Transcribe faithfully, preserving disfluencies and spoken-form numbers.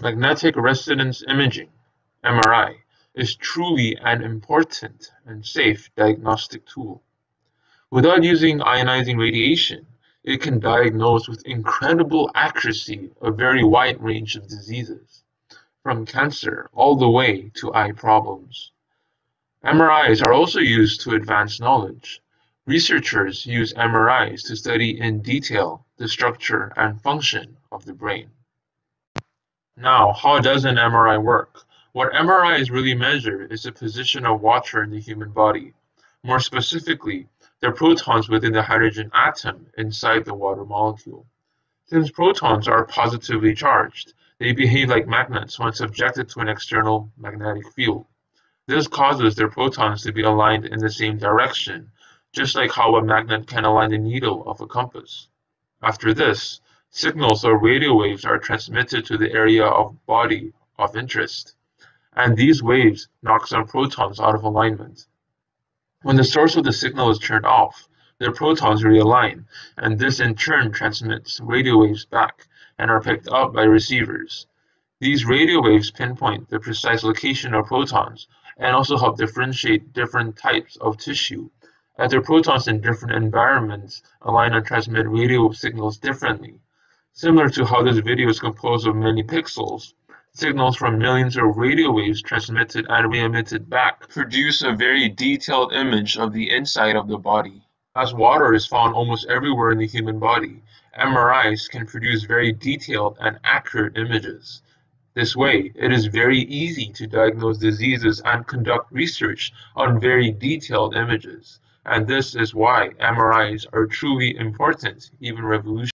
Magnetic resonance imaging, M R I, is truly an important and safe diagnostic tool. Without using ionizing radiation, it can diagnose with incredible accuracy a very wide range of diseases, from cancer all the way to eye problems. M R Is are also used to advance knowledge. Researchers use M R Is to study in detail the structure and function of the brain. Now, how does an M R I work? What M R Is really measure is the position of water in the human body. More specifically, the protons within the hydrogen atom inside the water molecule. Since protons are positively charged, they behave like magnets when subjected to an external magnetic field. This causes their protons to be aligned in the same direction, just like how a magnet can align the needle of a compass. After this, signals or radio waves are transmitted to the area of body of interest, and these waves knock some protons out of alignment. When the source of the signal is turned off, the protons realign, and this in turn transmits radio waves back and are picked up by receivers. These radio waves pinpoint the precise location of protons and also help differentiate different types of tissue, as the protons in different environments align and transmit radio signals differently. Similar to how this video is composed of many pixels, signals from millions of radio waves transmitted and re-emitted back produce a very detailed image of the inside of the body. As water is found almost everywhere in the human body, M R Is can produce very detailed and accurate images. This way, it is very easy to diagnose diseases and conduct research on very detailed images. And this is why M R Is are truly important, even revolutionary.